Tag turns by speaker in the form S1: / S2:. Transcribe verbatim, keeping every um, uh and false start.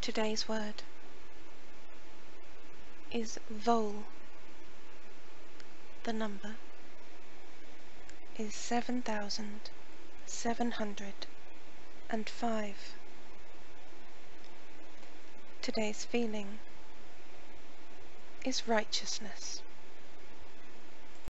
S1: Today's word is vole. The number is seven thousand seven hundred and five. Today's feeling is righteousness.